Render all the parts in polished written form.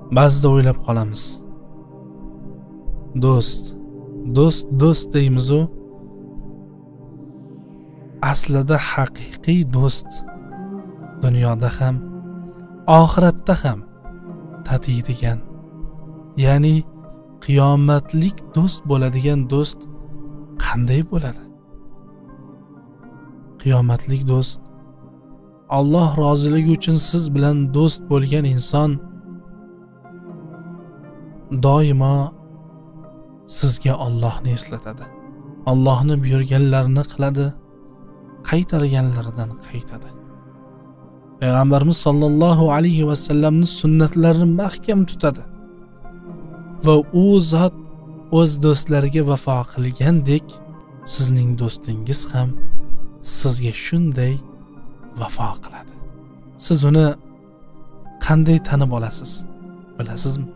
ba'zida o'ylab qolamiz. Do'st deymiz-u, aslida haqiqiy do'st dunyoda ham, oxiratda ham tatiydigan, ya'ni qiyomatlik do'st bo'ladigan do'st qanday bo'ladi? Qiyomatlik do'st Alloh roziligi uchun siz bilan do'st bo'lgan inson doimo sizga Allohni eslatadi. Allohni buyurganlarini qiladi, qaytarganlaridan qaytadi. Payg'ambarimiz sollallohu alayhi va sallamning sunnatlarini mahkam tutadi va u zot o'z do'stlariga vafo qilgandek, sizning do'stingiz ham sizga shunday vafo qiladi. Siz uni qanday tanib olasiz? Bilasizmi?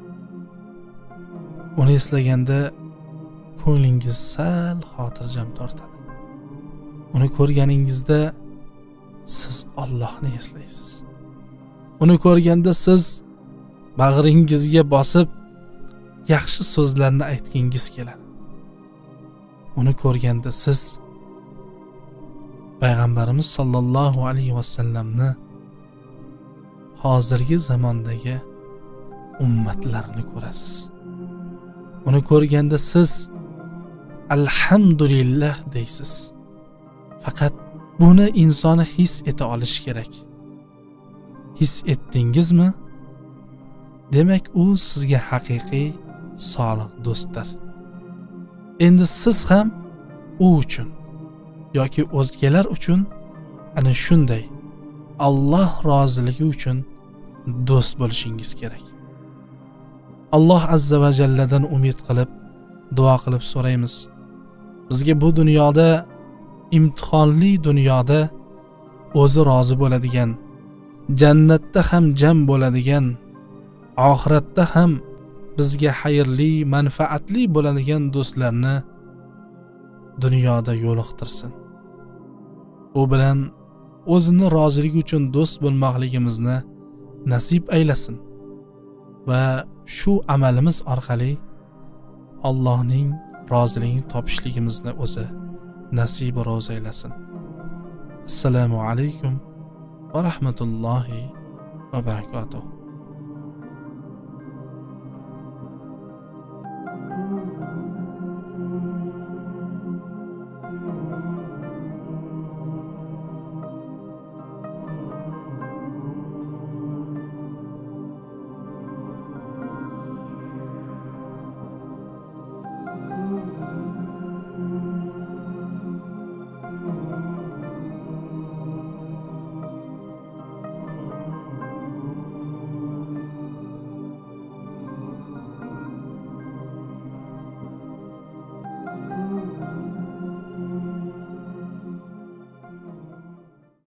Uni eslaganda ko'nglingiz sal xotirjam tortadi. Uni ko'rganingizda siz Allohni eslaysiz. Uni ko'rganda siz bag'ringizga bosib yaxshi so'zlarni aytgingiz keladi. Uni ko'rganda siz Payg'ambarimiz sollallohu alayhi va sallamni hozirgi zamondagi ummatlarini ko'rasiz. Uni ko'rganda siz alhamdulillah deysiz. Faqat buni insoni his eta olish kerak. His etdingizmi? Demak, u sizga haqiqiy solih do'stdir. Endi siz ham u uchun yoki o'zgalar uchun ana shunday Alloh roziligi uchun do'st bo'lishingiz kerak. Alloh azza va jalladan umid qilib, duo qilib so'raymiz. Bizga bu dunyoda, imtihonli dunyoda o'zi rozi bo'ladigan, jannatda ham jam bo'ladigan, oxiratda ham bizga xayrli, manfaatli bo'ladigan do'stlarni dunyoda yo'liqtirsin. U bilan o'zini roziligi uchun do'st bo'lmoqligimizni nasib aylasin va shu amalimiz orqali Allohning roziligini topishligimizni o'zi nasib ro'z aylasin. Assalomu alaykum va rahmatullohi va barakatuh.